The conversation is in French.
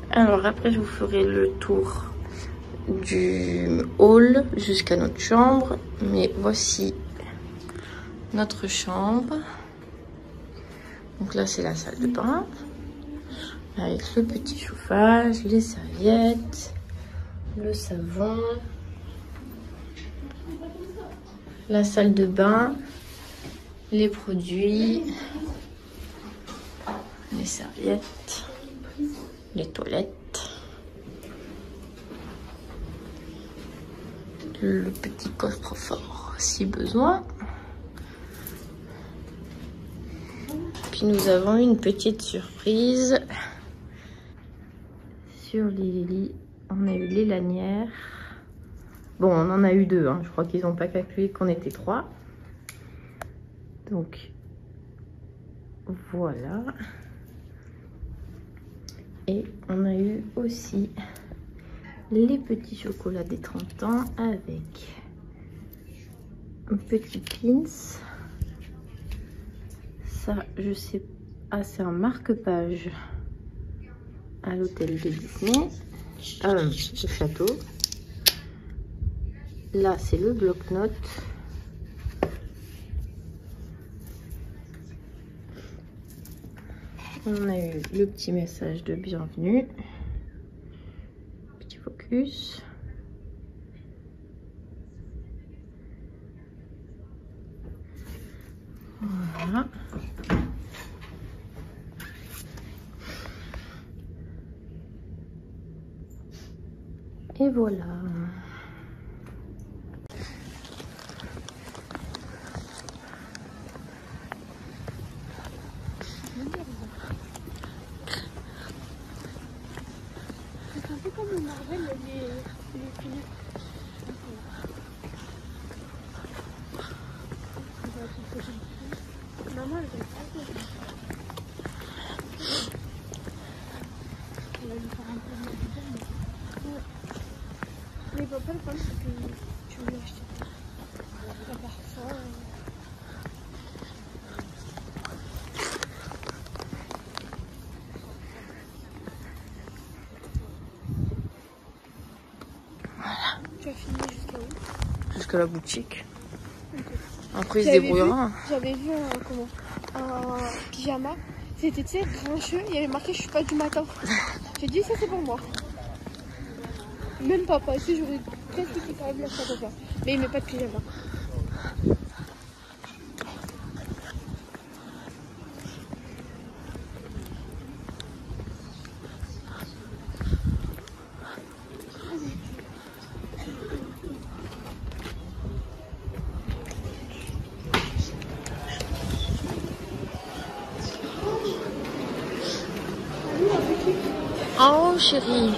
Alors après, je vous ferai le tour du hall jusqu'à notre chambre. Mais voici notre chambre. Donc là, c'est la salle de bain. Avec le petit chauffage, les serviettes, le savon. La salle de bain, les produits, les serviettes, les toilettes, le petit coffre-fort si besoin. Puis nous avons une petite surprise sur les lits. On a eu les lanières. Bon, on en a eu 2, hein. Je crois qu'ils n'ont pas calculé qu'on était 3. Donc, voilà. Et on a eu aussi les petits chocolats des 30 ans avec un petit pins. Ça, je sais... Ah, c'est un marque-page à l'hôtel de Disney. Le château. Là, c'est le bloc-notes. On a eu le petit message de bienvenue. Petit focus. Voilà. Et voilà. C'est un peu comme le Marvel, les films. Maman, elle va pas. Elle va lui faire un peu de bien. Mais papa, le problème, c'est que tu veux l'acheter. À part ça. Tu as fini jusqu'à où? Jusqu'à la boutique. Okay. Après, il se débrouillera. J'avais vu un pyjama. C'était, tu sais, grincheux. Il y avait marqué « Je suis pas du matin ». J'ai dit « Ça, c'est pour moi ». Même papa. Si j'aurais presque été capable de l'acheter à papa. Mais il met pas de pyjama. Oh chérie.